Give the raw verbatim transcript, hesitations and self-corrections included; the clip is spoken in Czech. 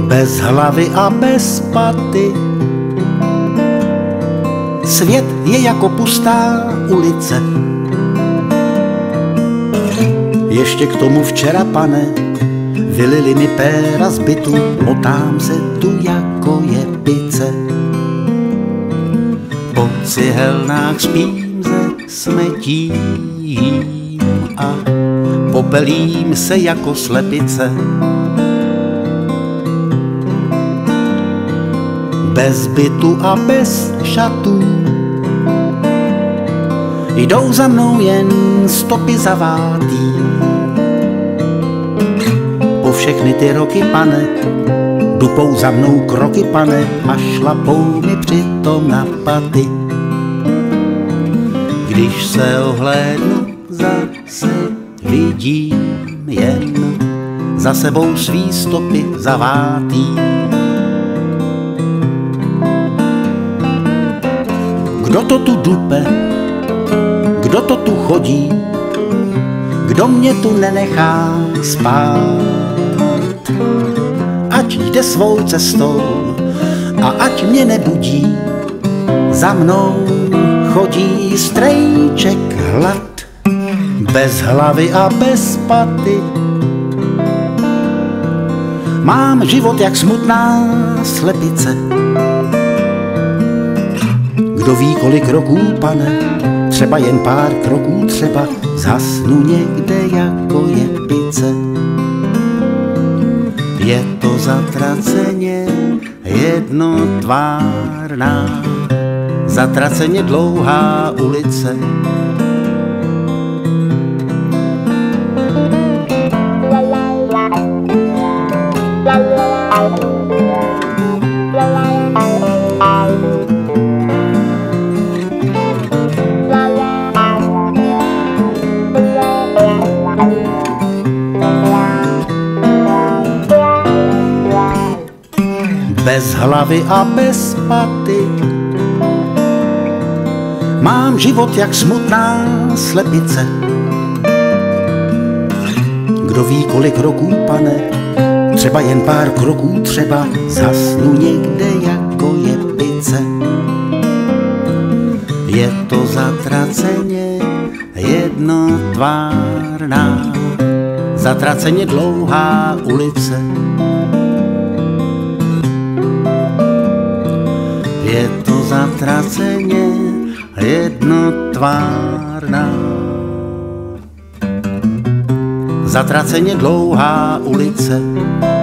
bez hlavy a bez paty. Svět je jako pustá ulice. Ještě k tomu včera, pane, vylili mi péra z bytu, motám se tu jako je pice. Po cihelnách spím ze smetí a popelím se jako slepice. Bez bytu a bez šatů jdou za mnou jen stopy zavátý. Po všechny ty roky, pane, dupou za mnou kroky, pane, a šlapou mi přitom na paty. Když se ohlédnu, zase vidím jen za sebou svý stopy zavátý. Kdo to tu dupe, kdo to tu chodí, kdo mě tu nenechá spát? Ať jde svou cestou a ať mě nebudí, za mnou chodí strejček hlad, bez hlavy a bez paty. Mám život jak smutná slepice. Kdo ví, kolik roků, pane, třeba jen pár kroků, třeba zhasnu někde jako je pice. Je to zatraceně jednotvárná, zatraceně dlouhá ulice. Bez hlavy a bez paty. Mám život jak smutná slepice. Kdo ví, kolik roků, pane, třeba jen pár kroků, třeba zhasnu někde jako je pice. Je to zatraceně jednotvárná, zatraceně dlouhá ulice. Je to zatraceně jednotvárná, zatraceně dlouhá ulice.